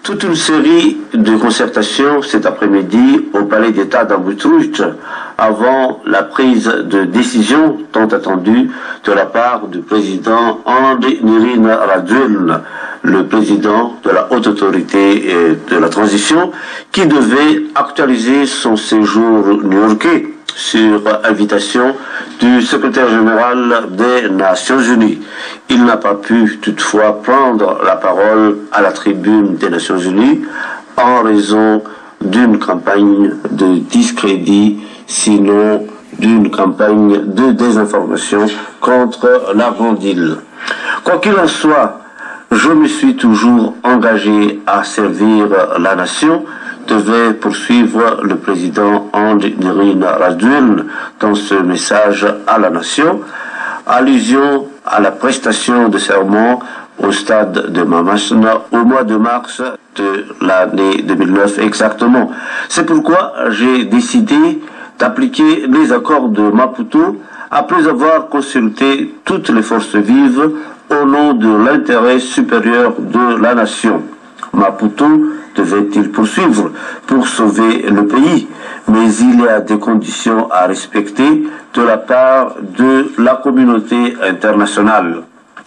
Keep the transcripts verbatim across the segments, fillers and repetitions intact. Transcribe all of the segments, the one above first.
Toute une série de concertations cet après-midi au Palais d'État d'Utrecht avant la prise de décision tant attendue de la part du président Andi Nirina-Rajoelina, le président de la Haute Autorité de la Transition, qui devait actualiser son séjour new-yorkais sur invitation du secrétaire général des Nations Unies. Il n'a pas pu toutefois prendre la parole à la tribune des Nations Unies en raison d'une campagne de discrédit, sinon d'une campagne de désinformation contre la Grande Île. Quoi qu'il en soit, je me suis toujours engagé à servir la nation, devait poursuivre le président Andi Nirina-Rajoelina dans ce message à la nation, allusion à la prestation de serment au stade de Mamasna au mois de mars de l'année deux mille neuf exactement. C'est pourquoi j'ai décidé d'appliquer les accords de Maputo après avoir consulté toutes les forces vives au nom de l'intérêt supérieur de la nation. Maputo devait-il poursuivre pour sauver le pays, mais il y a des conditions à respecter de la part de la communauté internationale.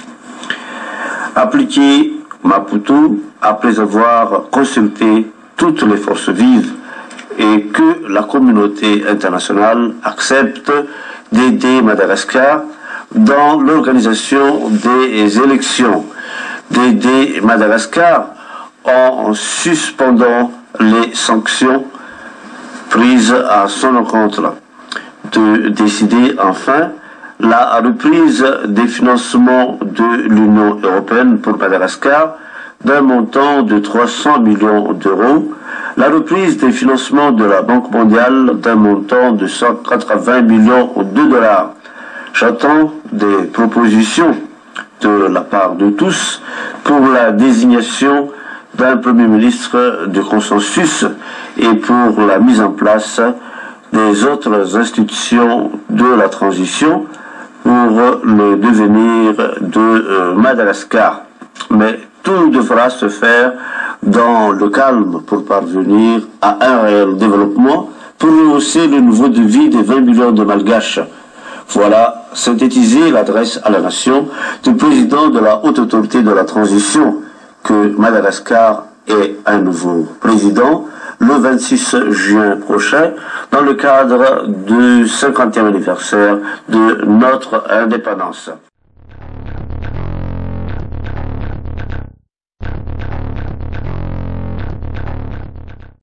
Appliquer Maputo après avoir consulté toutes les forces vives et que la communauté internationale accepte d'aider Madagascar dans l'organisation des élections, d'aider Madagascar en suspendant les sanctions prises à son encontre, de décider enfin la reprise des financements de l'Union européenne pour Madagascar d'un montant de trois cents millions d'euros, la reprise des financements de la Banque mondiale d'un montant de cent quatre-vingts millions de dollars. J'attends des propositions de la part de tous pour la désignation d'un Premier ministre de consensus et pour la mise en place des autres institutions de la transition pour le devenir de euh, Madagascar. Mais tout devra se faire dans le calme pour parvenir à un réel développement, pour rehausser le niveau de vie des vingt millions de Malgaches. Voilà, synthétiser l'adresse à la nation du président de la Haute Autorité de la Transition, que Madagascar ait un nouveau président le vingt-six juin prochain dans le cadre du cinquantième anniversaire de notre indépendance.